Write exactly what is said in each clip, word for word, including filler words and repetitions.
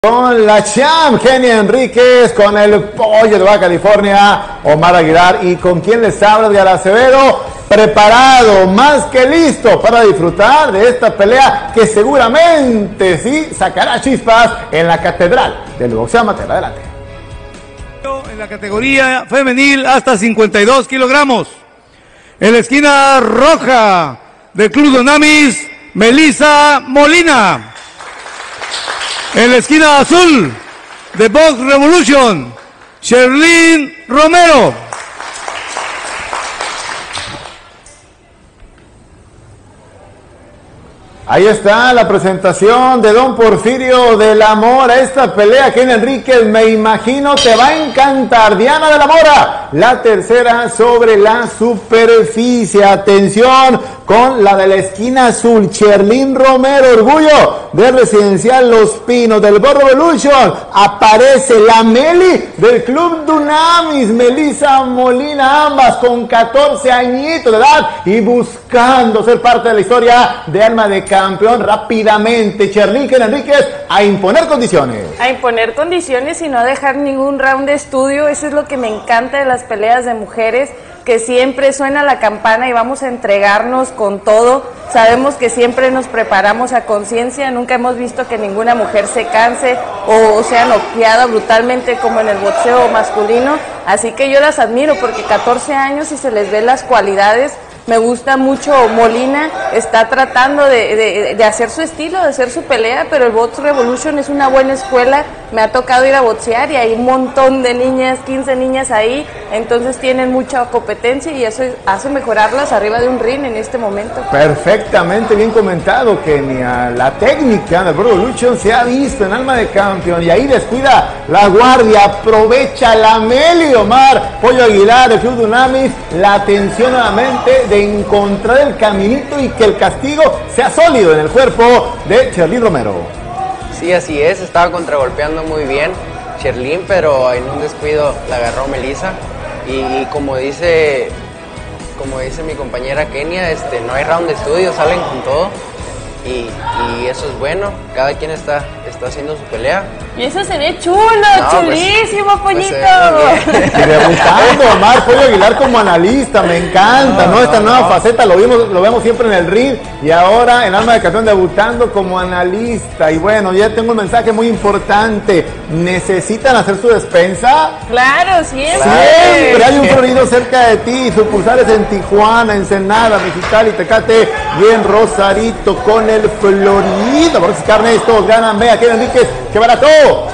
Con la champ, Kenia Enríquez, con el pollo de Baja California, Omar Aguilar, y con quien les habla, Edgar Acevedo, preparado, más que listo para disfrutar de esta pelea que seguramente sí sacará chispas en la catedral del boxeo amateur. Adelante. En la categoría femenil hasta cincuenta y dos kilogramos. En la esquina roja del Club Dunamis, Melissa Molina. En la esquina azul de Box Revolution, Sherlyn Romero. Ahí está la presentación de Don Porfirio de la Mora. Esta pelea, Kenia Enríquez, me imagino te va a encantar. Diana de la Mora, la tercera sobre la superficie. Atención con la de la esquina azul, Sherlyn Romero, orgullo de Residencial Los Pinos, del Box Revolution. Aparece la Meli del Club Dunamis, Melissa Molina, ambas con catorce añitos de edad y buscando ser parte de la historia de Alma de Campeón. Rápidamente, Sherlyn Enríquez, a imponer condiciones. A imponer condiciones y no dejar ningún round de estudio. Eso es lo que me encanta de las peleas de mujeres, que siempre suena la campana y vamos a entregarnos con todo. Sabemos que siempre nos preparamos a conciencia, nunca hemos visto que ninguna mujer se canse o sea noqueada brutalmente como en el boxeo masculino, así que yo las admiro porque catorce años y se les ve las cualidades. Me gusta mucho Molina, está tratando de, de, de hacer su estilo, de hacer su pelea, pero el Box Revolution es una buena escuela. Me ha tocado ir a boxear y hay un montón de niñas, quince niñas ahí, entonces tienen mucha competencia y eso hace mejorarlas arriba de un ring en este momento. Perfectamente bien comentado, Kenia. La técnica del Box Revolution se ha visto en Alma de Campeón y ahí descuida la guardia, aprovecha la Meli. Omar Pollo Aguilar del Club Dunamis, la atención nuevamente de encontrar el caminito y que el castigo sea sólido en el cuerpo de Sherlyn Romero. Sí, así es, estaba contragolpeando muy bien Sherlyn, pero en un descuido la agarró Melissa y, y como dice como dice mi compañera Kenia, este, no hay round de estudio, salen con todo y, y eso es bueno, cada quien está, está haciendo su pelea. Y eso se ve chulo, no, chulísimo, pues, pollito. Pues y debutando Omar Pollo Aguilar como analista, me encanta, ¿no? ¿no? Esta no, nueva no. faceta, lo vimos, lo vemos siempre en el ring y ahora en Alma de Campeón debutando como analista. Y bueno, ya tengo un mensaje muy importante, ¿necesitan hacer su despensa? Claro, siempre. Siempre hay un Florido cerca de ti, sucursales en Tijuana, Ensenada, Mexicali, Tecate y en Rosarito con el Florido. Por eso carnes, todos ganan, vea, Kenia Enríquez, ¡qué barato!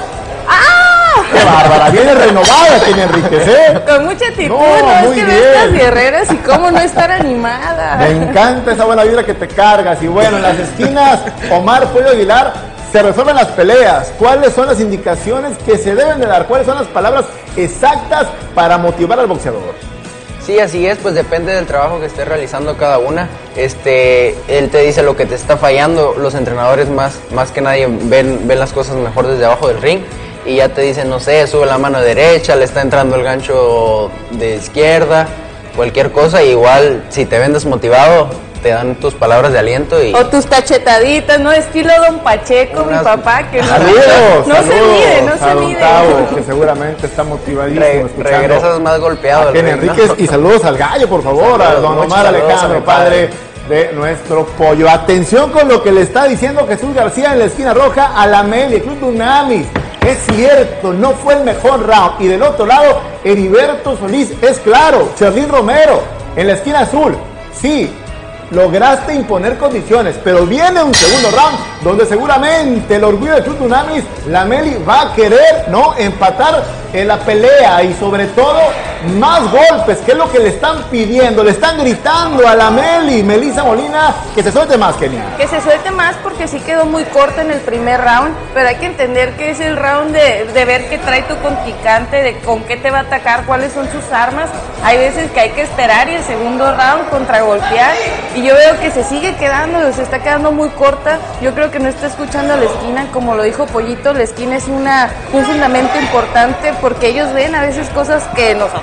¡Ah! ¡Qué bárbara! Viene renovada Kenia Enríquez, ¿eh? Con mucha actitud, no, ¿no? muy Es que bien. ves estas guerreras y cómo no estar animada. Me encanta esa buena vibra que te cargas. Y bueno, en las esquinas, Omar Pollo Aguilar, se resuelven las peleas. ¿Cuáles son las indicaciones que se deben de dar? ¿Cuáles son las palabras exactas para motivar al boxeador? Sí, así es, pues depende del trabajo que esté realizando cada una. Este, él te dice lo que te está fallando, los entrenadores más, más que nadie ven, ven las cosas mejor desde abajo del ring y ya te dicen, no sé, sube la mano derecha, le está entrando el gancho de izquierda, cualquier cosa. Igual si te ven desmotivado, te dan tus palabras de aliento y... O tus cachetaditas, ¿no? Estilo Don Pacheco, unas... mi papá, que no, saludos, no saludos se mide, no se a Don mide. Tavo, que seguramente está motivadísimo Re, escuchando. Regresas más golpeado. A Kenia Enríquez, ¿no? Y saludos al gallo, por favor, saludos, a Don Omar Alejandro, padre de nuestro pollo. Atención con lo que le está diciendo Jesús García en la esquina roja a la Meli, Club Dunamis. Es cierto, no fue el mejor round. Y del otro lado, Heriberto Solís, es claro, Sherlyn Romero en la esquina azul. Sí, lograste imponer condiciones, pero viene un segundo round donde seguramente el orgullo del Club Dunamis, la Meli, va a querer, ¿no?, empatar en la pelea y sobre todo más golpes, que es lo que le están pidiendo, le están gritando a la Meli, Melissa Molina, que se suelte más, Kenia. Que se suelte más porque sí quedó muy corta en el primer round, pero hay que entender que es el round de, de ver qué trae tu contrincante, de con qué te va a atacar, cuáles son sus armas. Hay veces que hay que esperar y el segundo round contragolpear. Y yo veo que se sigue quedando, se está quedando muy corta. Yo creo que no está escuchando la esquina, como lo dijo Pollito, la esquina es una, un fundamento importante porque ellos ven a veces cosas que nosotros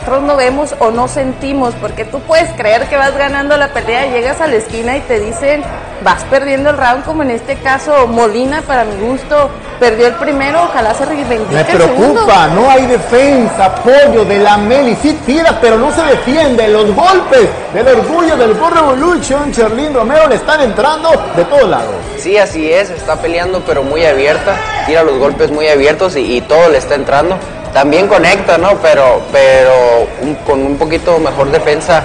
nosotros no vemos o no sentimos, porque tú puedes creer que vas ganando la pelea, llegas a la esquina y te dicen, vas perdiendo el round, como en este caso Molina, para mi gusto, perdió el primero, ojalá se reivindique. Me preocupa, no hay defensa, apoyo de la Meli, sí tira, pero no se defiende, los golpes del orgullo del Go Revolution, Cherlyn Romero le están entrando de todos lados. Sí, así es, está peleando pero muy abierta, tira los golpes muy abiertos y, y todo le está entrando. También conecta, ¿no? Pero, pero un, con un poquito mejor defensa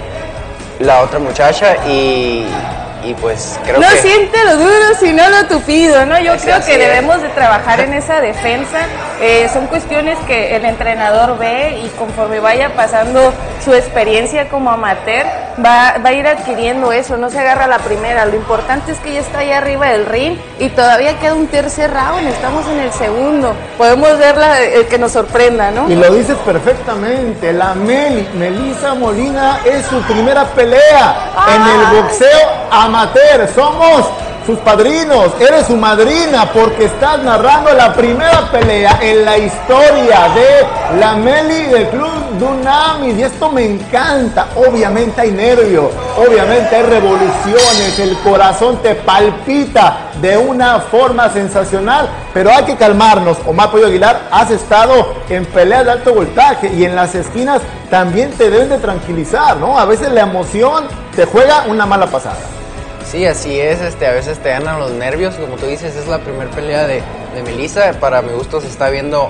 la otra muchacha y, y pues creo no que... No siente lo duro, sino lo tupido, ¿no? Yo es creo que es. debemos de trabajar en esa defensa. Eh, son cuestiones que el entrenador ve y conforme vaya pasando su experiencia como amateur, va, va a ir adquiriendo eso, no se agarra la primera. Lo importante es que ya está ahí arriba del ring y todavía queda un tercer round, estamos en el segundo. Podemos verla, el que nos sorprenda, ¿no? Y lo dices perfectamente, la Meli, Melissa Molina es su primera pelea ¡ay! En el boxeo amateur. Somos sus padrinos, eres su madrina porque estás narrando la primera pelea en la historia de la Meli del Club Dunamis y esto me encanta. Obviamente hay nervios, obviamente hay revoluciones, el corazón te palpita de una forma sensacional, pero hay que calmarnos. Omar Pollo Aguilar, has estado en peleas de alto voltaje y en las esquinas también te deben de tranquilizar, ¿no? A veces la emoción te juega una mala pasada. Sí, así es, este, a veces te ganan los nervios, como tú dices, es la primera pelea de, de Melissa, para mi gusto se está viendo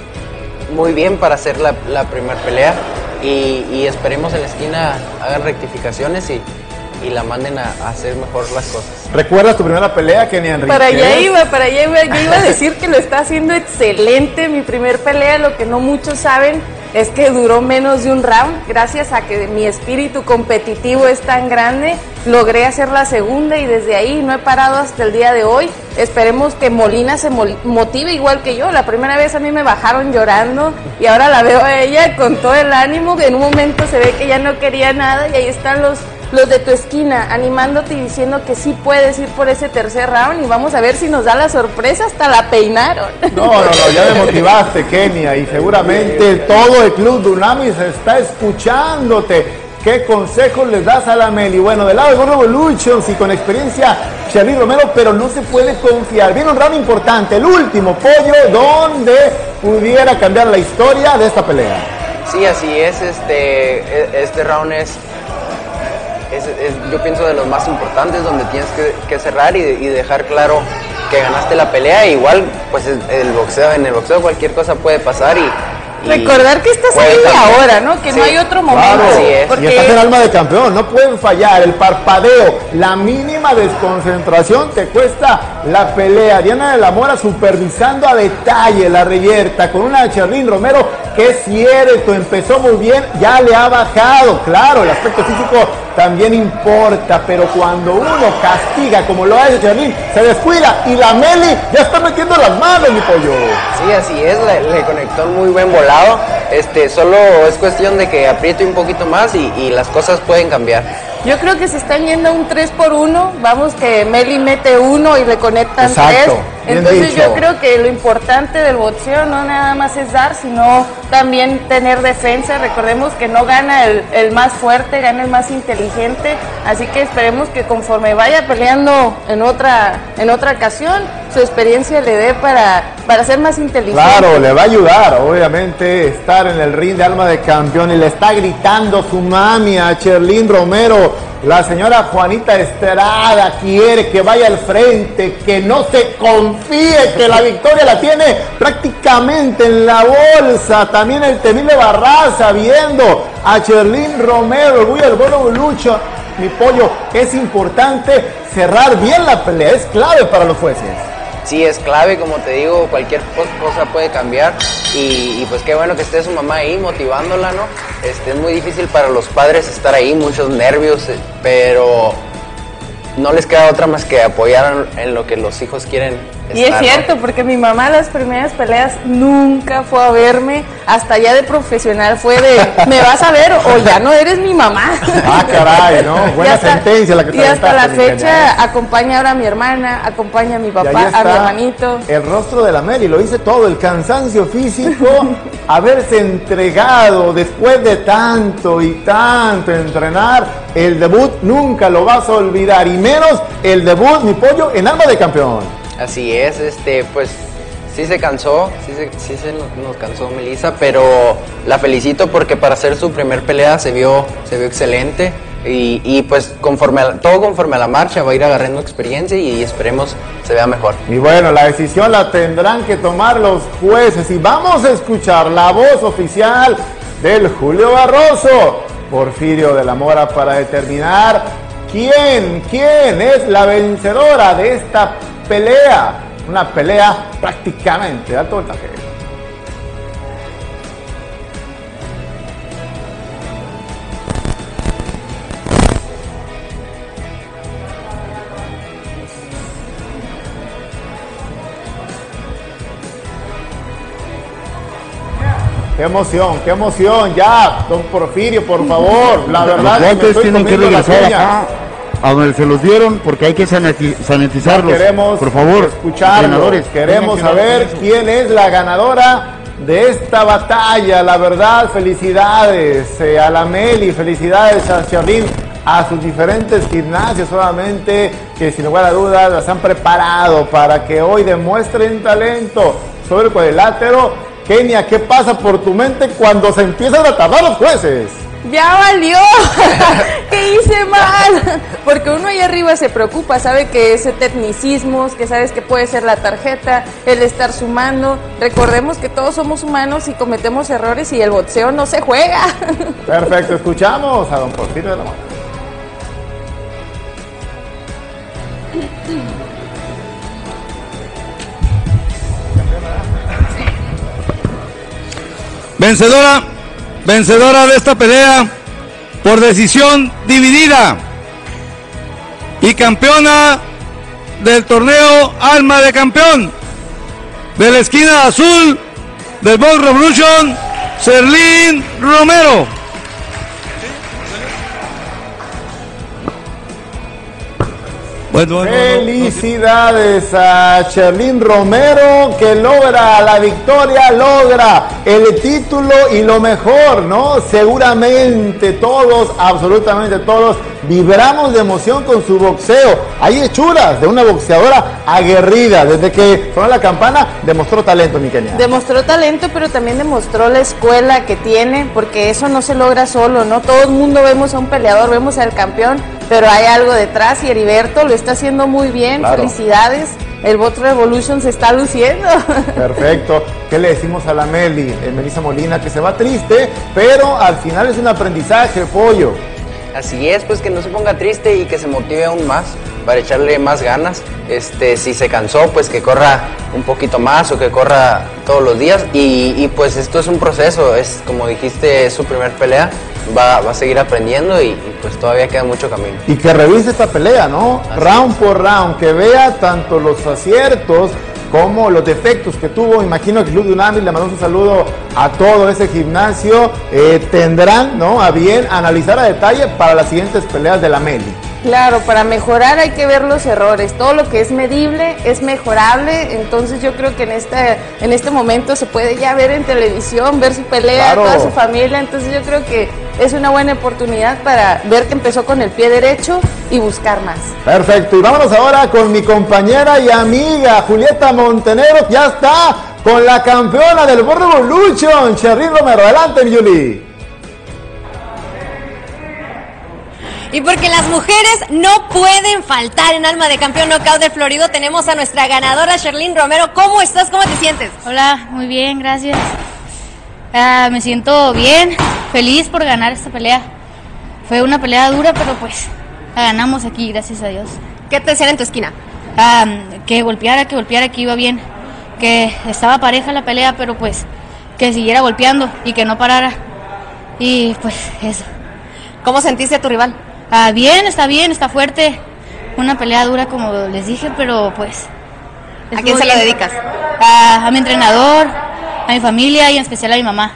muy bien para hacer la, la primera pelea y, y esperemos en la esquina hagan rectificaciones y, y la manden a, a hacer mejor las cosas. ¿Recuerdas tu primera pelea, Kenia Enriquez? Para allá iba, para allá iba, yo iba a decir que lo está haciendo excelente, mi primer pelea, lo que no muchos saben es que duró menos de un round, gracias a que mi espíritu competitivo es tan grande, logré hacer la segunda y desde ahí no he parado hasta el día de hoy. Esperemos que Molina se motive igual que yo. La primera vez a mí me bajaron llorando y ahora la veo a ella con todo el ánimo, que en un momento se ve que ya no quería nada y ahí están los, los de tu esquina animándote y diciendo que sí puedes ir por ese tercer round y vamos a ver si nos da la sorpresa, hasta la peinaron. No, no, no, ya me motivaste, Kenia, y seguramente todo el Club Dunamis está escuchándote. ¿Qué consejos les das a la Meli? Bueno, del lado de Go Revolution, sí, con experiencia, Cherlyn Romero, pero no se puede confiar. Viene un round importante, el último, Pollo, donde pudiera cambiar la historia de esta pelea. Sí, así es, este, este round es, es, es yo pienso, de los más importantes, donde tienes que, que cerrar y, y dejar claro que ganaste la pelea. Igual, pues el, el boxeo, en el boxeo cualquier cosa puede pasar y recordar que estás ahí ahora, ¿no? Que sí, no hay otro momento. Claro, sí es. Porque... y estás en alma de campeón, no pueden fallar. El parpadeo, la mínima desconcentración te cuesta la pelea. Diana de la Mora supervisando a detalle la reyerta con una Cherlyn Romero que es cierto, empezó muy bien, ya le ha bajado. Claro, el aspecto físico también importa, pero cuando uno castiga como lo ha hecho Cherlyn, se descuida y la Meli ya está metiendo las manos, mi pollo. Sí, así es, le, le conectó un muy buen volado. Este, solo es cuestión de que apriete un poquito más y, y las cosas pueden cambiar. Yo creo que se están yendo a un tres por uno, vamos que Meli mete uno y le conectan exacto, tres. Entonces dicho. Yo creo que lo importante del boxeo no nada más es dar, sino también tener defensa. Recordemos que no gana el, el más fuerte, gana el más inteligente. Así que esperemos que conforme vaya peleando en otra, en otra ocasión, su experiencia le dé para, para ser más inteligente. Claro, le va a ayudar, obviamente, estar en el ring de alma de campeón y le está gritando su mami a Cherlyn Romero. La señora Juanita Estrada quiere que vaya al frente, que no se confíe, que la victoria la tiene prácticamente en la bolsa. También el temible Barraza viendo a Cherlyn Romero, orgullo del Go Revolution. Mi pollo, es importante cerrar bien la pelea, es clave para los jueces. Sí, es clave, como te digo, cualquier cosa puede cambiar y, y pues qué bueno que esté su mamá ahí motivándola, ¿no? Este, es muy difícil para los padres estar ahí, muchos nervios, pero no les queda otra más que apoyar en lo que los hijos quieren estar, y es cierto, ¿no? Porque mi mamá las primeras peleas nunca fue a verme, hasta ya de profesional fue de, ¿me vas a ver o ya no eres mi mamá? Ah, caray, ¿no? Buena hasta, sentencia la que y hasta la aventaste, fecha ¿eh? Acompaña ahora a mi hermana, acompaña a mi papá, a mi hermanito. El rostro de la Meli, lo hice todo, el cansancio físico haberse entregado después de tanto y tanto entrenar, el debut nunca lo vas a olvidar, y menos el debut, mi pollo, en Alma de Campeón. Así es, este, pues sí se cansó, sí se, sí se nos, nos cansó Melissa, pero la felicito porque para hacer su primer pelea se vio, se vio excelente. Y, y pues conforme a, todo conforme a la marcha va a ir agarrando experiencia y esperemos se vea mejor. Y bueno, la decisión la tendrán que tomar los jueces y vamos a escuchar la voz oficial del Julio Barroso, Porfirio de la Mora, para determinar quién, quién es la vencedora de esta pelea, una pelea prácticamente de alto voltaje. Qué emoción, qué emoción, ya, don Porfirio, por favor, la verdad. Los guantes tienen que regresar acá, a donde se los dieron, porque hay que sanitizarlos. Ya queremos, por favor, escucharlos, queremos saber quién es la ganadora de esta batalla. La verdad, felicidades eh, a la Meli, felicidades a Charlín, a sus diferentes gimnasios, solamente que sin lugar a dudas las han preparado para que hoy demuestren talento sobre el cuadrilátero. Kenia, ¿qué pasa por tu mente cuando se empiezan a tardar los jueces? ¡Ya valió! ¿Qué hice mal? Porque uno ahí arriba se preocupa, sabe que ese tecnicismos, que sabes que puede ser la tarjeta, el estar sumando. Recordemos que todos somos humanos y cometemos errores y el boxeo no se juega. Perfecto, escuchamos a don Porfirio de la Mora. Vencedora, vencedora de esta pelea por decisión dividida y campeona del torneo Alma de Campeón, de la esquina azul del Box Revolution, Charlín Romero. Bueno, bueno, felicidades a Charlín Romero, que logra la victoria, logra el título y lo mejor, ¿no? Seguramente todos, absolutamente todos, vibramos de emoción con su boxeo. Hay hechuras de una boxeadora aguerrida. Desde que sonó la campana, demostró talento, mi Kenia. Demostró talento, pero también demostró la escuela que tiene, porque eso no se logra solo, ¿no? Todo el mundo vemos a un peleador, vemos al campeón, pero hay algo detrás y Heriberto lo está haciendo muy bien. Claro. Felicidades, el Box Revolution se está luciendo. Perfecto. ¿Qué le decimos a la Meli, eh, Melissa Molina, que se va triste, pero al final es un aprendizaje, pollo? Así es, pues que no se ponga triste y que se motive aún más para echarle más ganas. Este, si se cansó, pues que corra un poquito más o que corra todos los días. Y, y pues esto es un proceso, es como dijiste, es su primer pelea. Va, va a seguir aprendiendo y, y pues todavía queda mucho camino. Y que revise esta pelea, ¿no? Así round es. por round, que vea tanto los aciertos como los defectos que tuvo. Imagino que el Club Dunamis, le mandamos un saludo a todo ese gimnasio, eh, tendrán, ¿no?, a bien analizar a detalle para las siguientes peleas de la Meli. Claro, para mejorar hay que ver los errores. Todo lo que es medible es mejorable. Entonces yo creo que en este, en este momento se puede ya ver en televisión, ver su pelea, claro, toda su familia. Entonces yo creo que es una buena oportunidad para ver que empezó con el pie derecho y buscar más. Perfecto, y vámonos ahora con mi compañera y amiga Julieta Montenegro, que ya está con la campeona del Box Revolution, Charlín Romero. Adelante, mi Yuli. Y porque las mujeres no pueden faltar en Alma de Campeón Knockout del Florido, tenemos a nuestra ganadora Charlín Romero. ¿Cómo estás? ¿Cómo te sientes? Hola, muy bien, gracias. Uh, me siento bien, feliz por ganar esta pelea. Fue una pelea dura, pero pues la ganamos aquí, gracias a Dios. ¿Qué te decían en tu esquina? Uh, que golpeara, que golpeara, que iba bien. Que estaba pareja la pelea, pero pues que siguiera golpeando y que no parara. Y pues eso. ¿Cómo sentiste a tu rival? Ah, bien, está bien, está fuerte. Una pelea dura, como les dije, pero pues... ¿A quién se bien. lo dedicas? Ah, a mi entrenador, a mi familia y en especial a mi mamá.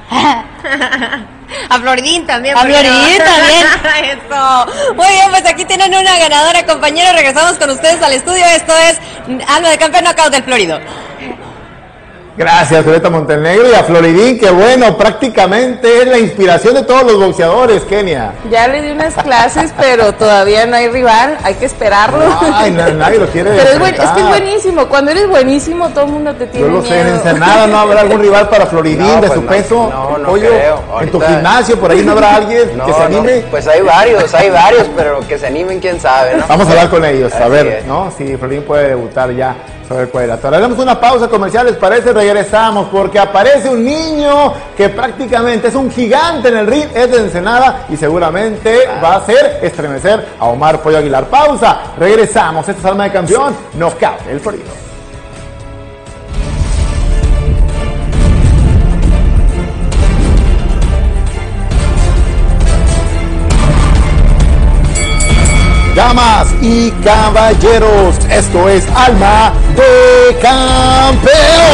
A Floridín también. A Floridín no? también. Eso. Muy bien, pues aquí tienen una ganadora, compañeros. Regresamos con ustedes al estudio. Esto es Alma de Campeón Knockout del Florido. Gracias, Julieta Montenegro, y a Floridín, que bueno, prácticamente es la inspiración de todos los boxeadores, Kenia. Ya le di unas clases, pero todavía no hay rival, hay que esperarlo. Ay, no, nadie lo quiere. Pero es, buen, es que es buenísimo, cuando eres buenísimo todo el mundo te tiene Yo lo miedo. sé, en Ensenada no habrá algún rival para Floridín No, de pues su no, peso, no, no pollo, creo. en Ahorita- tu gimnasio, por ahí no habrá alguien No, que se no, anime. pues hay varios, hay varios, pero que se animen, quién sabe, ¿no? Vamos a hablar con ellos, a Así ver, es. ¿no? Si Floridín puede debutar ya sobre el cuadrilátero. Haremos una pausa comercial, ¿les parece? Regresamos, porque aparece un niño que prácticamente es un gigante en el ring, es de Ensenada y seguramente va a hacer estremecer a Omar Pollo Aguilar. Pausa, regresamos, esto es Alma de Campeón, Knockout, el Florido. Damas y caballeros, esto es Alma de Campeón.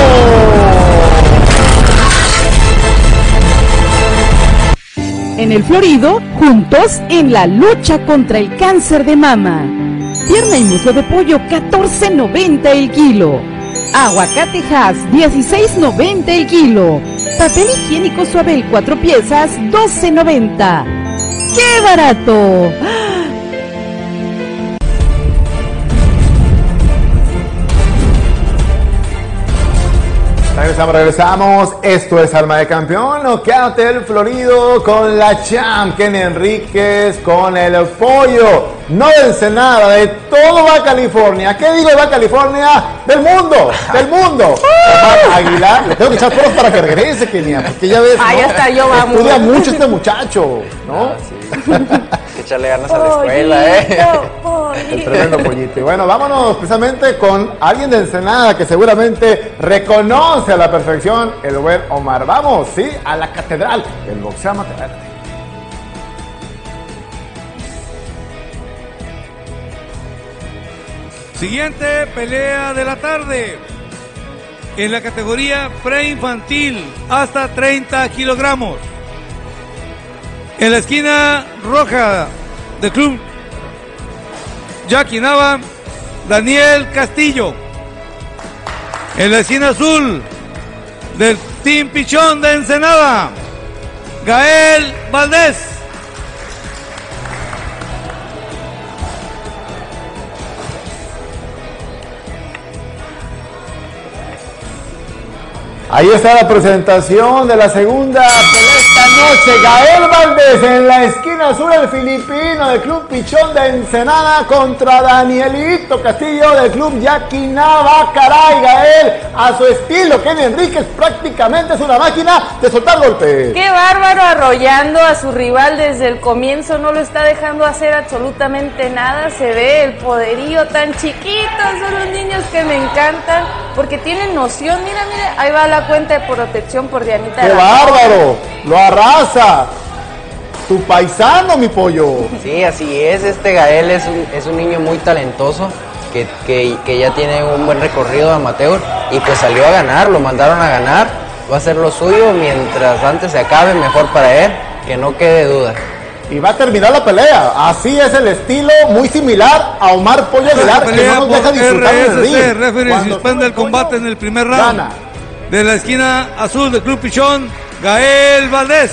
En el Florido, juntos en la lucha contra el cáncer de mama. Pierna y muslo de pollo, catorce noventa el kilo. Aguacate Hass, dieciséis noventa el kilo. Papel higiénico Suabel, cuatro piezas, doce noventa. ¡Qué barato! Regresamos, regresamos. Esto es Alma de Campeón. Knockout el Florido con la champ Kenny Enríquez, con el pollo. No de Ensenada, de todo Baja California. ¿Qué digo de Baja California? Del mundo, del mundo. Omar Aguilar, le tengo que echar todos para que regrese, Kenia, porque ya ves. Ah, ¿no? ya está, yo vamos. Estudia mucho este muchacho, ¿no? Ah, sí. Hay que echarle ganas a la escuela, ¿eh? El tremendo pollito. Y bueno, vámonos precisamente con alguien de Ensenada que seguramente reconoce a la perfección el buen Omar. Vamos, sí, a la catedral del boxeo amateur. Siguiente pelea de la tarde. En la categoría preinfantil, hasta treinta kilogramos. En la esquina roja del club Jackie Nava, Daniel Castillo. En la esquina azul del Team Pichón de Ensenada, Gael Valdés. Ahí está la presentación de la segunda pelea esta noche. Gael Valdés en la esquina azul, el filipino del Club Pichón de Ensenada contra Danielito Castillo del Club Yaquinaba. Caray, Gael, a su estilo. Kenny Enríquez prácticamente es una máquina de soltar golpes. Qué bárbaro, arrollando a su rival desde el comienzo, no lo está dejando hacer absolutamente nada. Se ve el poderío tan chiquito, son los niños que me encantan, porque tienen noción. Mira, mira, ahí va la cuenta de protección por Dianita. ¡Qué bárbaro! ¡Lo arrasa! Tu paisano, mi pollo. Sí, así es. Este Gael es un, es un niño muy talentoso que, que, que ya tiene un buen recorrido amateur y pues salió a ganar, lo mandaron a ganar. Va a hacer lo suyo mientras antes se acabe, mejor para él, que no quede duda. Y va a terminar la pelea. Así es el estilo, muy similar a Omar Pollo Aguilar, que Pelea no nos deja por disfrutar en el R S C, ring. referee Cuando suspende el Pollo combate en el primer round. gana. De la esquina azul del Club Pichón, Gael Valdés.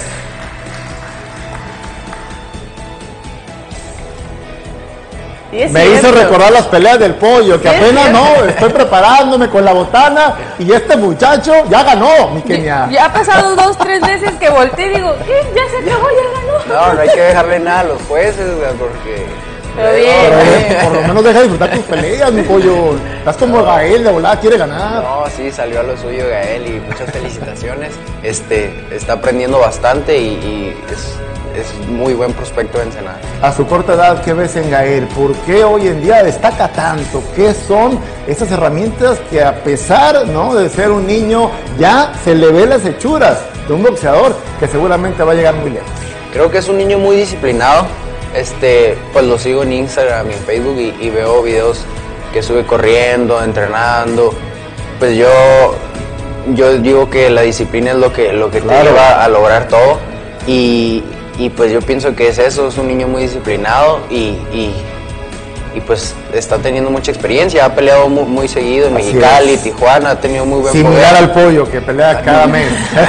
Y es Me cierto. hizo recordar las peleas del pollo, que Sí, es apenas cierto. no, estoy preparándome con la botana y este muchacho ya ganó, mi Kenia. Ya ha pasado dos, tres veces que volteé y digo, ¿qué? Ya se acabó, ya ganó. No, no hay que dejarle nada a los jueces, güey, porque... Pero bien, Pero, bien. eh, por lo menos deja de disfrutar tus peleas, mi pollo. Estás como Gael, de volada quiere ganar. No, sí, salió a lo suyo Gael y muchas felicitaciones. Este, está aprendiendo bastante y, y es, es muy buen prospecto de Ensenada. A su corta edad, ¿qué ves en Gael? ¿Por qué hoy en día destaca tanto? ¿Qué son esas herramientas que a pesar, ¿no?, de ser un niño, ya se le ve las hechuras de un boxeador que seguramente va a llegar muy lejos? Creo que es un niño muy disciplinado. Este, pues lo sigo en Instagram y en Facebook y, y veo videos que sube corriendo, entrenando. Pues yo, yo digo que la disciplina es lo que, lo que Claro. te lleva a lograr todo. Y, y pues yo pienso que es eso, es un niño muy disciplinado y, y, y pues está teniendo mucha experiencia, ha peleado muy, muy seguido en Así Mexicali, es. Tijuana, ha tenido muy buen Similar poder. al pollo que pelea cada mes.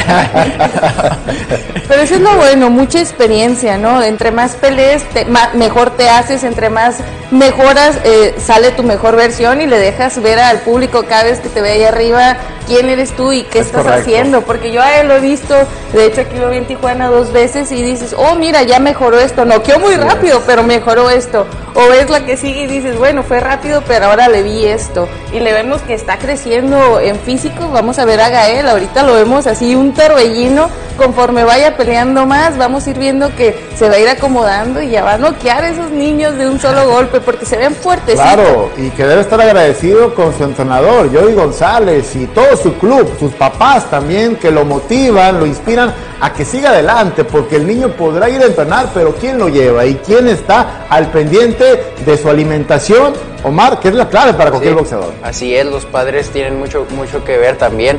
Pero eso es lo bueno, mucha experiencia, ¿no? Entre más pelees, te- ma- mejor te haces, entre más mejoras, eh, sale tu mejor versión y le dejas ver al público cada vez que te ve ahí arriba quién eres tú y qué Es estás correcto. haciendo. Porque yo a él lo he visto, de hecho aquí lo vi en Tijuana dos veces y dices, oh mira, ya mejoró esto, noqueó muy rápido, pero mejoró esto. O ves la que sigue y dices, bueno, fue rápido, pero ahora le vi esto. Y le vemos que está creciendo en físico. Vamos a ver a Gael, ahorita lo vemos así, un torbellino. Conforme vaya peleando más, vamos a ir viendo que se va a ir acomodando y ya va a noquear a esos niños de un solo golpe, porque se ven fuertes. Claro, y que debe estar agradecido con su entrenador, Joey González, y todo su club, sus papás también, que lo motivan, lo inspiran a que siga adelante, porque el niño podrá ir a entrenar, pero ¿quién lo lleva? ¿Y quién está al pendiente de su alimentación? Omar, que es la clave para cualquier Sí, boxeador. así es, los padres tienen mucho, mucho que ver también.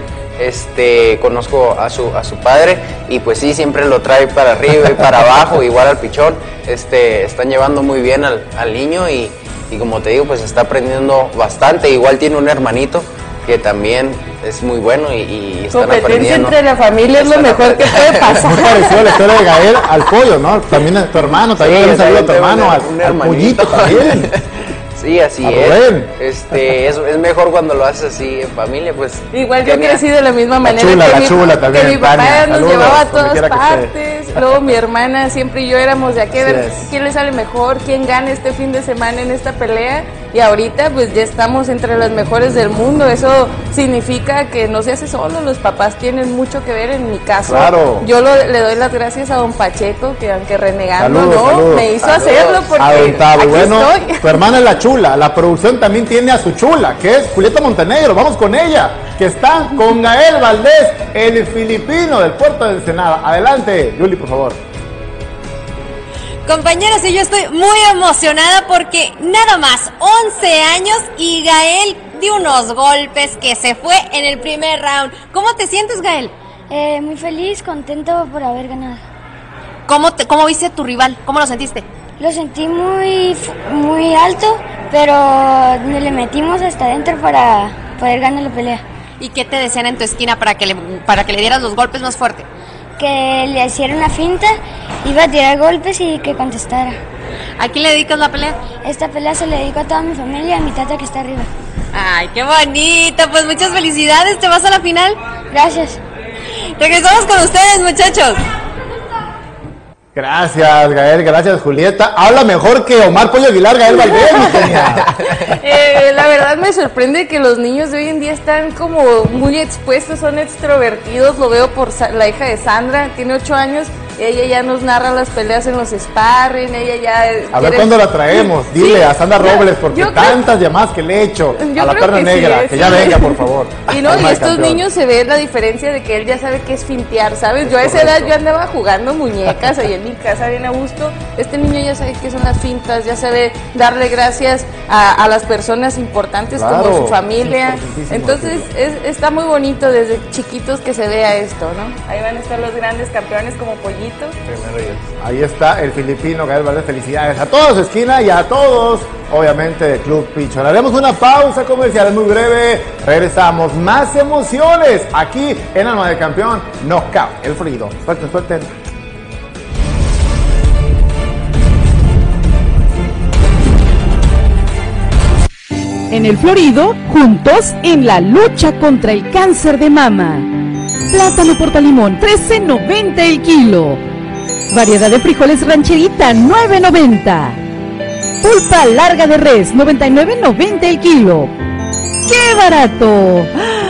Este, conozco a su, a su padre y pues sí, siempre lo trae para arriba y para abajo, igual al pichón. Este, están llevando muy bien al, al niño y, y como te digo, pues está aprendiendo bastante. Igual tiene un hermanito que también es muy bueno y, y están Competencia aprendiendo. entre la familia es lo Están mejor que puede Muy pasar. parecido a la historia de Gael al pollo, ¿no? También a tu hermano, también Sí, un saludo a tu también hermano, tengo al, un al hermanito. pollito también. Sí, así A es. Rubén. Este, es. Es mejor cuando lo haces así en familia, pues. Igual yo genial. crecí de la misma La manera chula, que, la mi, chula también, que mi papá Tania, nos saludos, llevaba a donde todas quiera que partes, luego mi hermana, siempre y yo éramos de aquí a ver Así es. quién le sale mejor, quién gana este fin de semana en esta pelea, y ahorita pues ya estamos entre las mejores del mundo. Eso significa que no se hace solo, los papás tienen mucho que ver. En mi caso, Claro. yo lo- le doy las gracias a don Pacheco, que aunque renegando, Saludos, no, saludos. me hizo Saludos. hacerlo porque A don Tavo. aquí Bueno, estoy. tu hermana es la chula. La producción también tiene a su chula, que es Julieta Montenegro. Vamos con ella, que está con Gael Valdés, el filipino del puerto de Ensenada. Adelante, Yuli, por favor. Compañeros, y yo estoy muy emocionada porque nada más once años y Gael dio unos golpes que se fue en el primer round. ¿Cómo te sientes, Gael? Eh, muy feliz, contento por haber ganado. ¿Cómo, te, ¿Cómo viste a tu rival? ¿Cómo lo sentiste? Lo sentí muy, f- muy alto, pero le metimos hasta adentro para poder ganar la pelea. ¿Y qué te decían en tu esquina para que le, para que le dieras los golpes más fuerte? Que le hiciera una finta, iba a tirar golpes y que contestara. ¿A quién le dedicas la pelea? Esta pelea se le dedico a toda mi familia y a mi tata que está arriba. Ay, qué bonito. Pues muchas felicidades. ¿Te vas a la final? Gracias. Regresamos con ustedes, muchachos. Gracias, Gael. Gracias, Julieta. Habla mejor que Omar Pollo Aguilar, Gael Valdés, mi Tania. Eh, la verdad me sorprende que los niños de hoy en día están como muy expuestos, son extrovertidos. Lo veo por Sa- la hija de Sandra, tiene ocho años. Ella ya nos narra las peleas en los sparring, ella ya... eh, A ver quiere- cuándo la traemos. Dile Sí, a Sandra yo- Robles, porque yo creo- tantas llamadas que le he hecho Yo a la creo perna que sí, negra. eh, que sí. ya venga, por favor. Y no, y Alma de estos campeón. niños se ve la diferencia de que él ya sabe qué es fintear, ¿sabes? Yo a esa edad yo andaba jugando muñecas ahí en mi casa bien a gusto. Este niño ya sabe qué son las fintas, ya sabe darle gracias a, a las personas importantes Claro, como su familia. importantísimo Entonces es- está muy bonito desde chiquitos que se vea esto, ¿no? Ahí van a estar los grandes campeones como Pollito. Primero Dios. Ahí está el filipino Gael Valdés. Felicidades a toda su esquina y a todos, obviamente, del Club Pichón. Haremos una pausa comercial muy breve. Regresamos. Más emociones aquí en Alma de Campeón. Knockout, el Florido. Suelten, suelten. En el Florido, juntos en la lucha contra el cáncer de mama. Plátano portalimón, trece noventa el kilo. Variedad de frijoles rancherita, nueve noventa. Pulpa larga de res, noventa y nueve noventa el kilo. ¡Qué barato!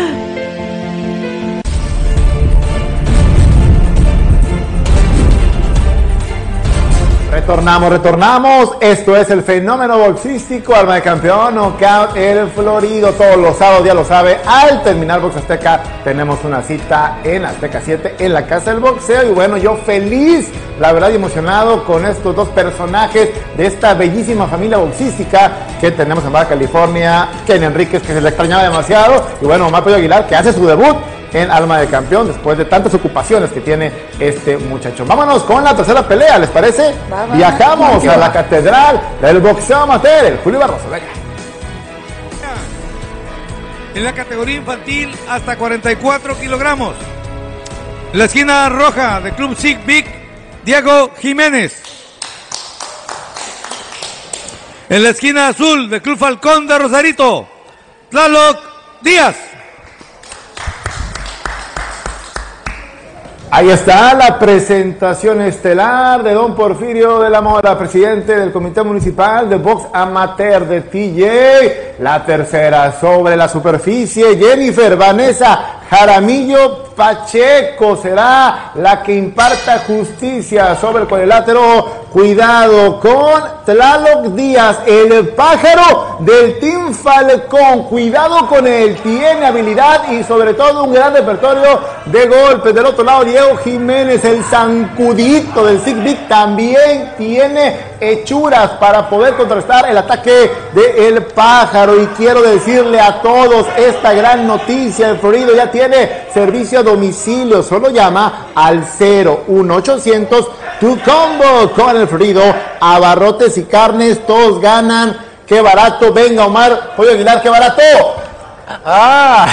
Retornamos, retornamos. Esto es el fenómeno boxístico, Alma de Campeón, Knockout, el Florido. Todos los sábados, ya lo sabe, al terminar Box Azteca tenemos una cita en Azteca siete, en la Casa del Boxeo. Y bueno, yo feliz, la verdad, y emocionado con estos dos personajes de esta bellísima familia boxística que tenemos en Baja California. Ken Enríquez, que se le extrañaba demasiado. Y bueno, Omar Pollo Aguilar, que hace su debut en Alma de Campeón después de tantas ocupaciones que tiene este muchacho. Vámonos con la tercera pelea, ¿les parece? Va, va. Viajamos a la catedral del boxeo amateur, el Julio Barroso. Venga. En la categoría infantil hasta cuarenta y cuatro kilogramos. En la esquina roja del Club Sig Big, Diego Jiménez. En la esquina azul del Club Falcón de Rosarito, Tlaloc Díaz. Ahí está la presentación estelar de don Porfirio de la Mora, presidente del Comité Municipal de Box Amateur de T J. La tercera sobre la superficie, Jennifer Vanessa Jaramillo Pacheco será la que imparta justicia sobre el cuadrilátero. Cuidado con Tlaloc Díaz, el pájaro del Team Falcón. Cuidado con él, tiene habilidad y sobre todo un gran repertorio de golpes. Del otro lado, Diego Jiménez, el zancudito del Sig Big, también tiene hechuras para poder contrastar el ataque del pájaro. Y quiero decirle a todos esta gran noticia: el Florido ya tiene servicio a domicilio. Solo llama al cero uno ochocientos tu combo con el Florido. Abarrotes y carnes, todos ganan. ¡Qué barato! Venga, Omar Pollo Aguilar, ¡qué barato! ¡Ah!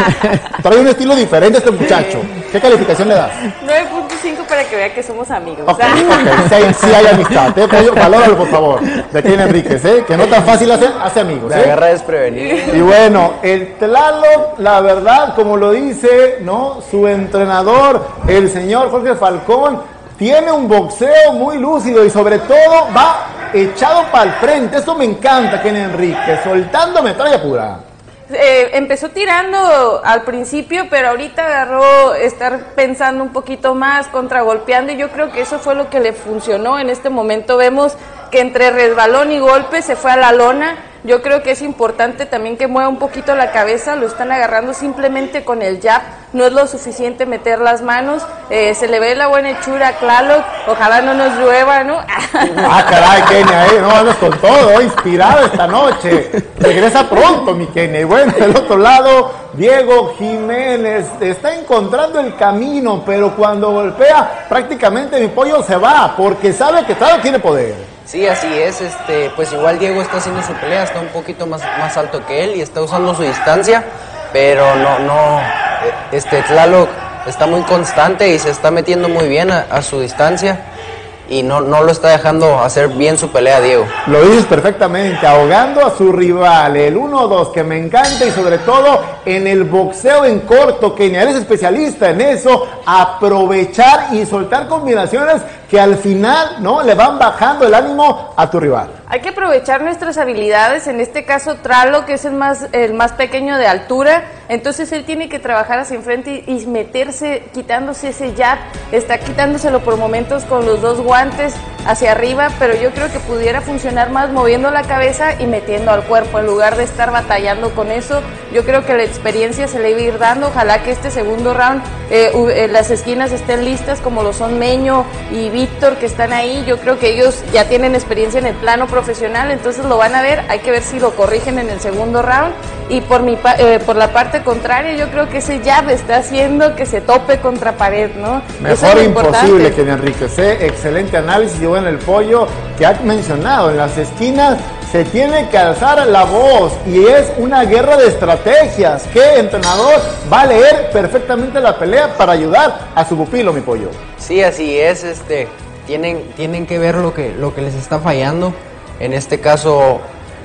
Trae un estilo diferente este muchacho. ¿Qué calificación le das? nueve punto cinco para que vea que somos amigos. Ok, ok, sí, sí hay amistad, ¿eh? Pollo, valóralo, por favor, de Ken Enríquez, ¿eh? Que no tan fácil hace, hace amigos, Se ¿eh? agarra desprevenido. Y bueno, el Tlaloc, la verdad, como lo dice, ¿no? Su entrenador, el señor Jorge Falcón, tiene un boxeo muy lúcido y sobre todo va echado para el frente. Eso me encanta, Ken Enríquez, soltando metralla pura. Eh, empezó tirando al principio, pero ahorita agarró estar pensando un poquito más, contragolpeando, y yo creo que eso fue lo que le funcionó. En este momento vemos que entre resbalón y golpe se fue a la lona. Yo creo que es importante también que mueva un poquito la cabeza. Lo están agarrando simplemente con el jab, no es lo suficiente meter las manos. Eh, se le ve la buena hechura a Tlaloc, ojalá no nos llueva, ¿no? Ah, caray, Kenia, ¿eh? No andas con todo, inspirado esta noche. Regresa pronto, mi Kenia. Y bueno, del otro lado, Diego Jiménez está encontrando el camino, pero cuando golpea, prácticamente mi pollo se va, porque sabe que Tlaloc tiene poder. Sí, así es, este, pues igual Diego está haciendo su pelea, está un poquito más, más alto que él y está usando su distancia, pero no, no, este Tlaloc está muy constante y se está metiendo muy bien a, a su distancia y no, no lo está dejando hacer bien su pelea, Diego. Lo dices perfectamente, ahogando a su rival, el uno dos, que me encanta, y sobre todo en el boxeo en corto, que eres especialista en eso, aprovechar y soltar combinaciones que al final, ¿no?, le van bajando el ánimo a tu rival. Hay que aprovechar nuestras habilidades, en este caso Tlaloc, que es el más, el más pequeño de altura, entonces él tiene que trabajar hacia enfrente y, y meterse, quitándose ese jab, está quitándoselo por momentos con los dos guantes hacia arriba, pero yo creo que pudiera funcionar más moviendo la cabeza y metiendo al cuerpo, en lugar de estar batallando con eso. Yo creo que la experiencia se le iba a ir dando, ojalá que este segundo round eh, eh, las esquinas estén listas, como lo son Meño y Víctor, que están ahí. Yo creo que ellos ya tienen experiencia en el plano profesional, entonces lo van a ver, hay que ver si lo corrigen en el segundo round. Y por mi eh, por la parte contraria, yo creo que ese jab está haciendo que se tope contra pared, ¿no? Mejor es imposible, que Enríquez, ¿eh? Excelente análisis. Y bueno, el pollo que has mencionado, en las esquinas se tiene que alzar la voz y es una guerra de estrategias. ¿Qué entrenador va a leer perfectamente la pelea para ayudar a su pupilo, mi pollo? Sí, así es, este, tienen, tienen que ver lo que, lo que les está fallando. En este caso,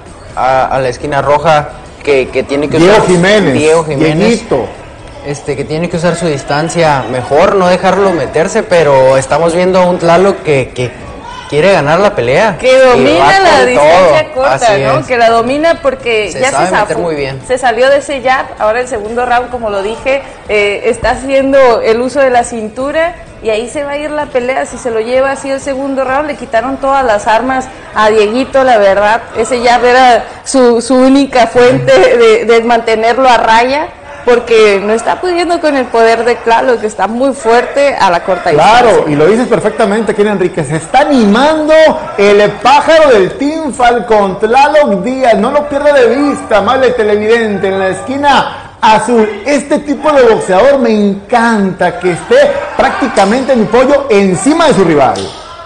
a, a la esquina roja, que, que tiene que Diego usar Jiménez, Diego Jiménez, Dieguito. este, que tiene que usar su distancia mejor, no dejarlo meterse, pero estamos viendo a un Tlaloc que, que quiere ganar la pelea. Que domina la distancia todo. corta, Así ¿no? es. Que la domina porque Se ya sabe se zafó, meter muy bien. se salió de ese jab. Ahora el segundo round, como lo dije, eh, está haciendo el uso de la cintura y ahí se va a ir la pelea. Si se lo lleva así el segundo round, le quitaron todas las armas a Dieguito, la verdad. Ese jab era su, su única fuente de, de mantenerlo a raya, porque no está pudiendo con el poder de Tlaloc, que está muy fuerte a la corta distancia. Claro, y lo dices perfectamente, Ken Enríquez. Se está animando el pájaro del Team Falcón, Tlaloc Díaz. No lo pierda de vista, amable televidente. En la esquina azul. Este tipo de boxeador me encanta, que esté prácticamente mi pollo encima de su rival.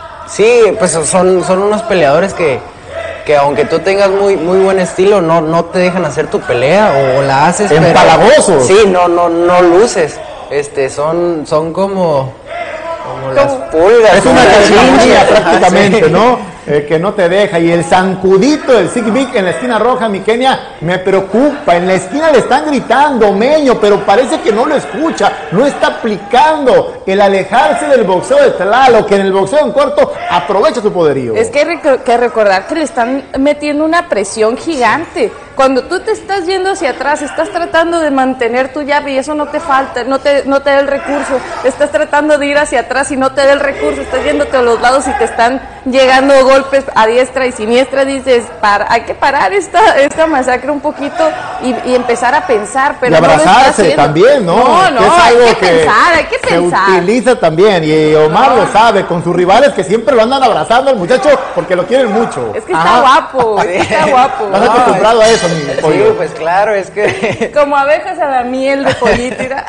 Sí, pues son, son unos peleadores que, que aunque tú tengas muy, muy buen estilo, no, no te dejan hacer tu pelea o la haces. Empalagosos. Sí, no, no, no luces. Este, son, son como, como las pulgas. Es una cachinilla prácticamente, sí. ¿no? Eh, que no te deja. Y el zancudito del Sig Big en la esquina roja, mi Kenia, me preocupa. En la esquina le están gritando Meño, pero parece que no lo escucha, no está aplicando el alejarse del boxeo de Tlaloc, que en el boxeo en corto aprovecha su poderío. Es que hay rec- que recordar que le están metiendo una presión gigante. Cuando tú te estás yendo hacia atrás, estás tratando de mantener tu llave y eso no te falta, no te, no te da el recurso. Estás tratando de ir hacia atrás y no te da el recurso. Estás yéndote a los lados y te están llegando golpes a diestra y siniestra. Dices, para, hay que parar esta, esta masacre un poquito y, y empezar a pensar. Pero y abrazarse no lo también, ¿no? No, no, que es hay algo que, que pensar, hay que pensar. Se utiliza también, y Omar No. lo sabe, con sus rivales que siempre lo andan abrazando al muchacho porque lo quieren mucho. Es que está Ajá. guapo, es que está guapo. Estás No, acostumbrado a eso, mi Sí, pollo. pues claro, es que Como abejas a la miel de pollito, mira.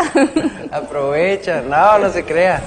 aprovecha, no, no se crea.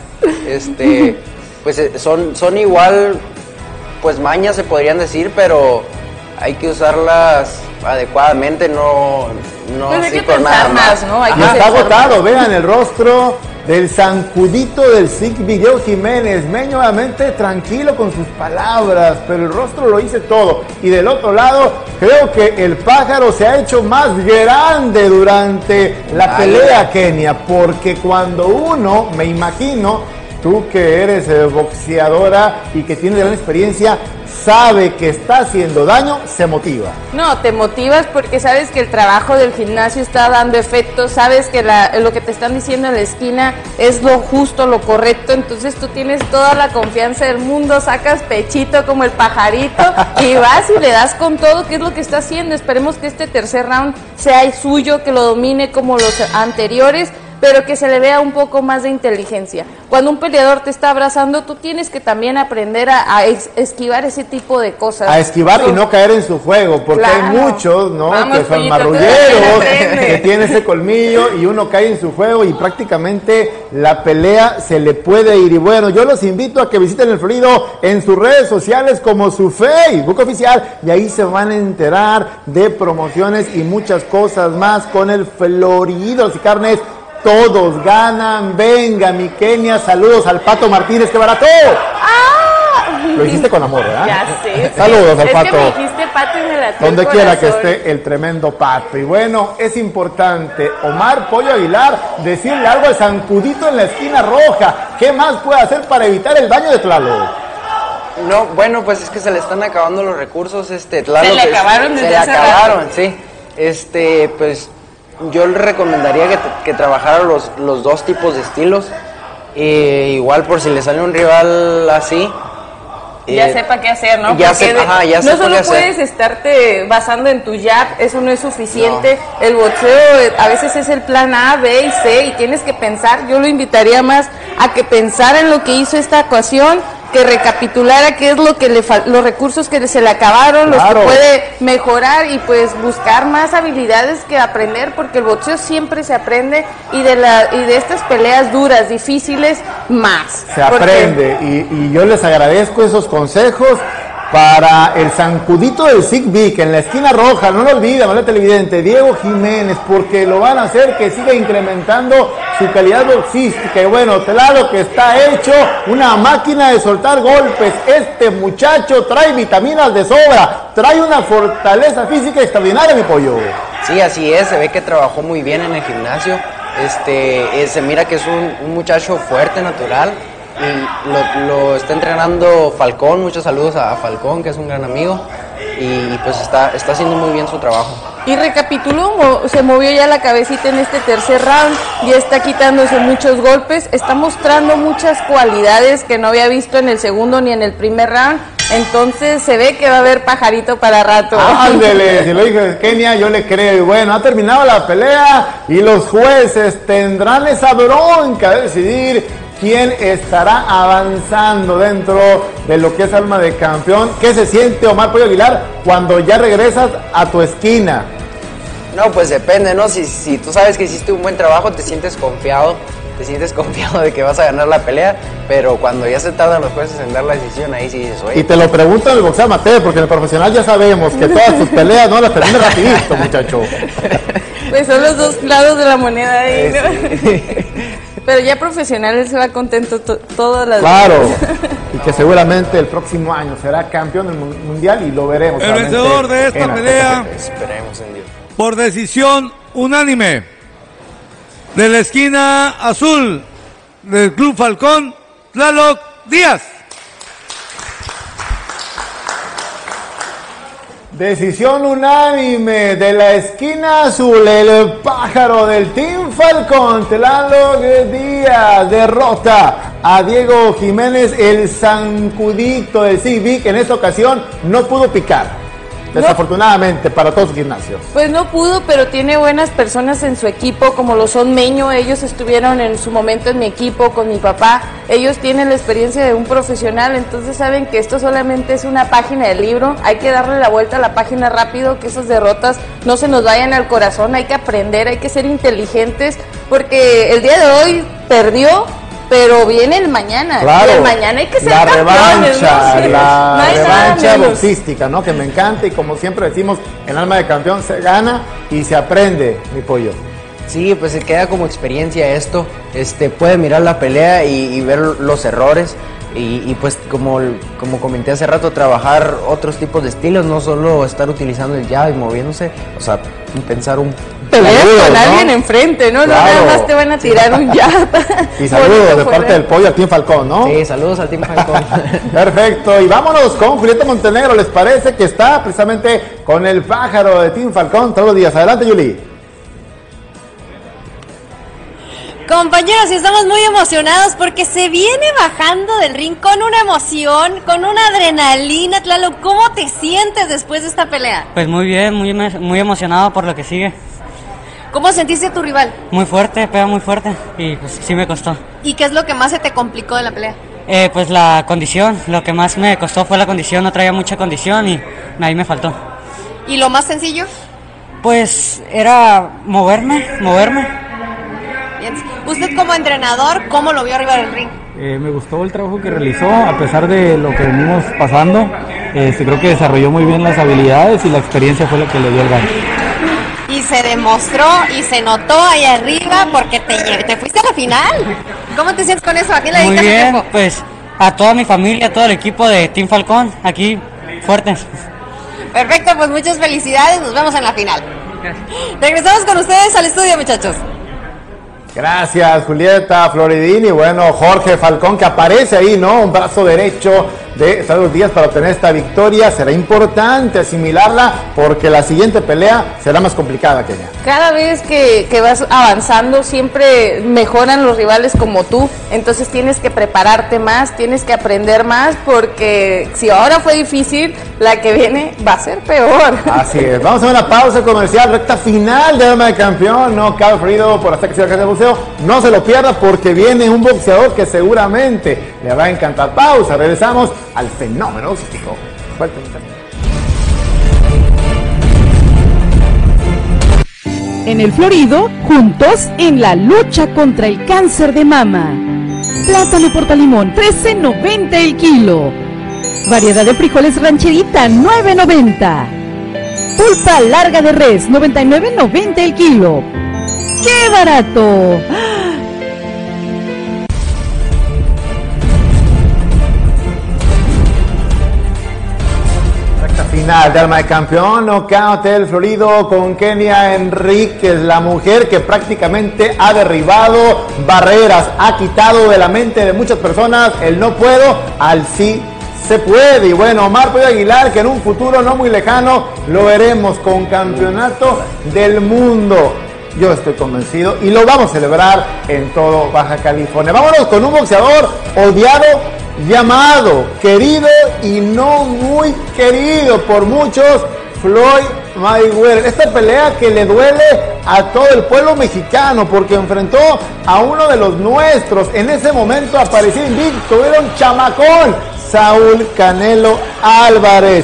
Este, pues eh, son, son igual, pues mañas se podrían decir, pero hay que usarlas adecuadamente, no, no Pues hay así que por nada pensar más, ¿no? Hay Y que está pensar agotado, vean el rostro del zancudito del Sig Big, Diego Jiménez. Meño obviamente tranquilo con sus palabras, pero el rostro lo dice todo. Y del otro lado, creo que el pájaro se ha hecho más grande durante la Ay, pelea, Kenia, porque cuando uno, me imagino, tú que eres eh, boxeadora y que tienes gran experiencia, sabe que está haciendo daño, se motiva. No, te motivas porque sabes que el trabajo del gimnasio está dando efecto, sabes que la, lo que te están diciendo en la esquina es lo justo, lo correcto, entonces tú tienes toda la confianza del mundo, sacas pechito como el pajarito y vas y le das con todo, que es lo que está haciendo. Esperemos que este tercer round sea el suyo, que lo domine como los anteriores, pero que se le vea un poco más de inteligencia. Cuando un peleador te está abrazando, tú tienes que también aprender a, a es, esquivar ese tipo de cosas. A esquivar Tú, y no caer en su juego, porque Claro. hay muchos, ¿no? Vamos, que son pollito, marrulleros, tú aprende. que tienen ese colmillo y uno cae en su juego y prácticamente la pelea se le puede ir. Y bueno, yo los invito a que visiten el Florido en sus redes sociales como su Facebook oficial y ahí se van a enterar de promociones y muchas cosas más con el Florido. Y carnes, todos ganan. Venga, mi Kenia, saludos al Pato Martínez, qué barato. ¡Ah! Lo hiciste con amor, ¿verdad? Ya sé. Saludos al es Pato. Es que me dijiste Pato y me latió Donde el quiera que corazón. esté el tremendo Pato. Y bueno, es importante, Omar Pollo Aguilar, decirle algo al zancudito en la esquina roja. ¿Qué más puede hacer para evitar el daño de Tlaloc? No, bueno, pues es que se le están acabando los recursos, este, Tlaloc, Se le es- acabaron se desde le hace acabaron, rato. sí. Este, pues yo le recomendaría que, que trabajara los, los dos tipos de estilos. Eh, igual por si le sale un rival así. Ya eh, sepa qué hacer, ¿no? ya Porque sé- de- ajá, ya no sepa solo qué hacer. puedes estarte basando en tu jab, eso no es suficiente. El boxeo eh, a veces es el plan A, B y C y tienes que pensar. Yo lo invitaría más a que pensara en lo que hizo esta ocasión, que recapitulara qué es lo que le fal- los recursos que se le acabaron, Claro. los que puede mejorar y pues buscar más habilidades que aprender, porque el boxeo siempre se aprende y de la y de estas peleas duras, difíciles, más. Se Porque- aprende y, y yo les agradezco esos consejos para el zancudito del Sig Big en la esquina roja. No lo olviden, ¿vale, televidente? Diego Jiménez, porque lo van a hacer que siga incrementando su calidad boxística. Y bueno, Tlaloc que está hecho una máquina de soltar golpes. Este muchacho trae vitaminas de sobra, trae una fortaleza física extraordinaria, mi pollo. Sí, así es, se ve que trabajó muy bien en el gimnasio. Este, eh, se mira que es un, un muchacho fuerte, natural. Y lo, lo está entrenando Falcón, muchos saludos a, a Falcón, que es un gran amigo. Y, y pues está, está haciendo muy bien su trabajo. Y recapituló, mo- se movió ya la cabecita en este tercer round, ya está quitándose muchos golpes, está mostrando muchas cualidades que no había visto en el segundo ni en el primer round, entonces se ve que va a haber pajarito para rato. Ándele, si lo dije Kenia, yo le creo. Y bueno, ha terminado la pelea y los jueces tendrán esa bronca de decidir quién estará avanzando dentro de lo que es alma de campeón. ¿Qué se siente, Omar Pollo Aguilar, cuando ya regresas a tu esquina? No, pues depende, ¿no? Si, si tú sabes que hiciste un buen trabajo, te sientes confiado, te sientes confiado de que vas a ganar la pelea, pero cuando ya se tardan los jueces en dar la decisión, ahí sí dices, oye. Y te lo pregunto en el boxeo amateur, porque en el profesional ya sabemos que todas tus peleas no las terminas rapidito, muchacho. Pues son los dos lados de la moneda ahí, ¿no? Pero ya profesionales se va contento to todas las Claro, veces. y que seguramente el próximo año será campeón del mundial y lo veremos. El vencedor de esta pelea, esperemos en Dios, por decisión unánime, de la esquina azul del Club Falcón, Tlaloc Díaz. Decisión unánime de la esquina azul, el pájaro del Team Falcón, Tlaloc Díaz, derrota a Diego Jiménez, el zancudito del Civic. En esta ocasión no pudo picar, desafortunadamente, no, para todos sus gimnasios. Pues no pudo, pero tiene buenas personas en su equipo, como lo son Meño. Ellos estuvieron en su momento en mi equipo con mi papá. Ellos tienen la experiencia de un profesional, entonces saben que esto solamente es una página del libro. Hay que darle la vuelta a la página rápido, que esas derrotas no se nos vayan al corazón. Hay que aprender, hay que ser inteligentes, porque el día de hoy perdió, pero viene el mañana. Claro, y el mañana hay que ser la campeones, revancha, ¿no? Sí, la no hay revancha nada menos. boxística, ¿no? Que me encanta, y como siempre decimos, en alma de campeón se gana y se aprende, mi pollo. Sí, pues se queda como experiencia esto, este, puede mirar la pelea y, y ver los errores y, y pues como, como comenté hace rato, trabajar otros tipos de estilos, no solo estar utilizando el jab y moviéndose, o sea, pensar un... Peleas saludos, con ¿no? alguien enfrente, ¿no? Claro. No nada más te van a tirar un jab. Y saludos de parte del pollo al Team Falcón, ¿no? Sí, saludos al Team Falcón. Perfecto, y vámonos con Julieta Montenegro. ¿Les parece que está precisamente con el pájaro de Team Falcón todos los días? Adelante, Yuli. Compañeros, y estamos muy emocionados porque se viene bajando del ring con una emoción, con una adrenalina. Tlaloc, ¿cómo te sientes después de esta pelea? Pues muy bien, muy, muy emocionado por lo que sigue. ¿Cómo sentiste a tu rival? Muy fuerte, pega muy fuerte y pues sí me costó. ¿Y qué es lo que más se te complicó de la pelea? Eh, pues la condición, lo que más me costó fue la condición, no traía mucha condición y ahí me faltó. ¿Y lo más sencillo? Pues era moverme, moverme. Bien. Usted como entrenador, ¿cómo lo vio arriba del ring? Eh, me gustó el trabajo que realizó, a pesar de lo que venimos pasando. Eh, creo que desarrolló muy bien las habilidades y la experiencia fue lo que le dio el gane. Y se demostró y se notó ahí arriba porque te, te fuiste a la final. ¿Cómo te sientes con eso? ¿A quién le Muy dedicas el bien, tiempo? pues a toda mi familia, a todo el equipo de Team Falcón, aquí fuertes. Perfecto, pues muchas felicidades, nos vemos en la final. Regresamos con ustedes al estudio, muchachos. Gracias, Julieta Floridini. Bueno, Jorge Falcón, que aparece ahí, ¿no? Un brazo derecho de Estados Díaz para obtener esta victoria. Será importante asimilarla porque la siguiente pelea será más complicada que ella. Cada vez que, que vas avanzando siempre mejoran los rivales como tú, entonces tienes que prepararte más, tienes que aprender más, porque si ahora fue difícil, la que viene va a ser peor. Así es, vamos a una pausa comercial, recta final de Alma de Campeón, no cabe frío por hasta que se de boxeo, no se lo pierda porque viene un boxeador que seguramente le va a encantar. Pausa, regresamos al fenómeno boxístico. En el Florido, juntos en la lucha contra el cáncer de mama. Plátano portalimón, trece noventa el kilo. Variedad de frijoles rancherita, nueve noventa. Pulpa larga de res, noventa y nueve noventa el kilo. ¡Qué barato! Final de Alma de Campeón, knockout del Florido con Kenia Enríquez, la mujer que prácticamente ha derribado barreras, ha quitado de la mente de muchas personas el no puedo al sí se puede. Y bueno, Omar Pollo Aguilar, que en un futuro no muy lejano lo veremos con campeonato del mundo. Yo estoy convencido y lo vamos a celebrar en todo Baja California. Vámonos con un boxeador odiado, llamado, querido y no muy querido por muchos, Floyd Mayweather. Esta pelea que le duele a todo el pueblo mexicano porque enfrentó a uno de los nuestros. En ese momento apareció invicto, era un chamacón, Saúl Canelo Álvarez.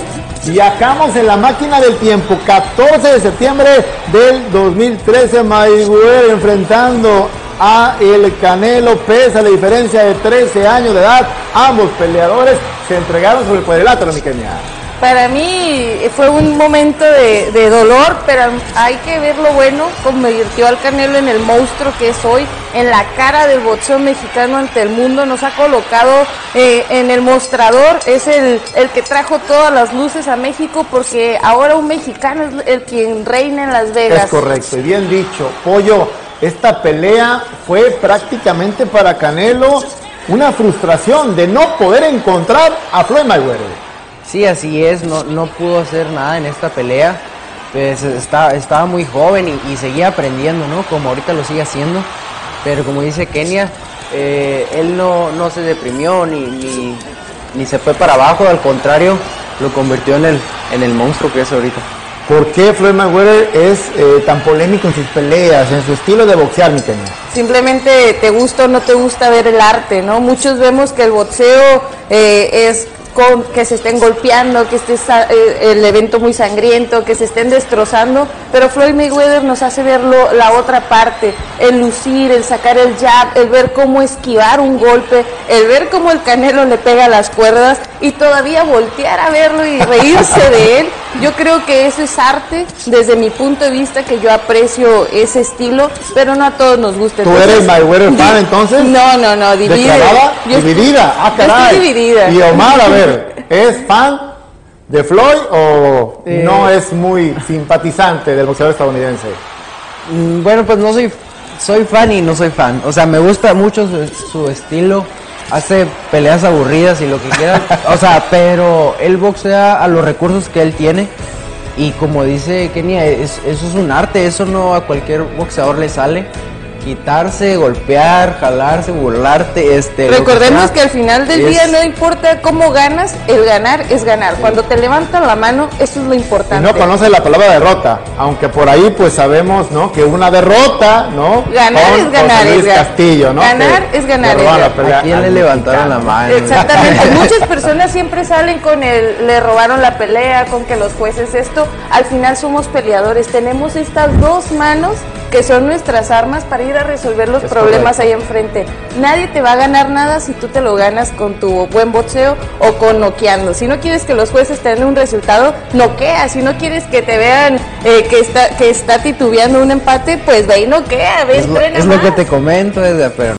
Viajamos en la máquina del tiempo, catorce de septiembre del dos mil trece, Mayweather enfrentando a el Canelo, pese a la diferencia de trece años de edad, ambos peleadores se entregaron sobre el cuadrilátero, mi Kenia. Para mí fue un momento de, de dolor, pero hay que ver lo bueno, convirtió al Canelo en el monstruo que es hoy, en la cara del boxeo mexicano ante el mundo, nos ha colocado eh, en el mostrador, es el, el que trajo todas las luces a México, porque ahora un mexicano es el quien reina en Las Vegas. Es correcto, y bien dicho, Pollo, esta pelea fue prácticamente para Canelo una frustración de no poder encontrar a Floyd Mayweather. Sí, así es, no, no pudo hacer nada en esta pelea, pues está, estaba muy joven y, y seguía aprendiendo, ¿no? Como ahorita lo sigue haciendo, pero como dice Kenia, eh, él no, no se deprimió ni, ni, ni se fue para abajo, al contrario, lo convirtió en el, en el monstruo que es ahorita. ¿Por qué Floyd Mayweather es eh, tan polémico en sus peleas, en su estilo de boxear, mi Kenia? Simplemente te gusta o no te gusta ver el arte, ¿no? Muchos vemos que el boxeo eh, es con, que se estén golpeando, que esté eh, el evento muy sangriento, que se estén destrozando, pero Floyd Mayweather nos hace ver lo, la otra parte, el lucir, el sacar el jab, el ver cómo esquivar un golpe, el ver cómo el Canelo le pega las cuerdas y todavía voltear a verlo y reírse de él. Yo creo que eso es arte, desde mi punto de vista, que yo aprecio ese estilo, pero no a todos nos gusta. ¿Tú entonces, eres Mayweather fan entonces? No, no, no, dividida. Yo ¿Dividida? Ah, caray. Estoy dividida. Y Omar, a ver, ¿es fan de Floyd o eh, no es muy simpatizante del boxeador estadounidense? Bueno, pues no soy, soy fan y no soy fan. O sea, me gusta mucho su, su estilo. Hace peleas aburridas y lo que quieran, o sea, pero él boxea a los recursos que él tiene y como dice Kenia, es, eso es un arte, eso no a cualquier boxeador le sale. Quitarse, golpear, jalarse, burlarte, este... Recordemos que, que al final del es... día no importa cómo ganas, el ganar es ganar. Sí. Cuando te levantan la mano, eso es lo importante. Y no conoce la palabra derrota, aunque por ahí pues sabemos, ¿no? Que una derrota, ¿no? Ganar Con es ganar, Luis Castillo, ¿no? Ganar que es ganar. ¿A quién le levantaron la mano? Exactamente. Muchas personas siempre salen con el, le robaron la pelea, con que los jueces esto. Al final somos peleadores, tenemos estas dos manos que son nuestras armas para ir a resolver los es problemas correcto. Ahí enfrente. Nadie te va a ganar nada si tú te lo ganas con tu buen boxeo o con noqueando. Si no quieres que los jueces te den un resultado, noquea. Si no quieres que te vean eh, que está que está titubeando un empate, pues ve y noquea, ve, es, lo, es lo que te comento, desde pero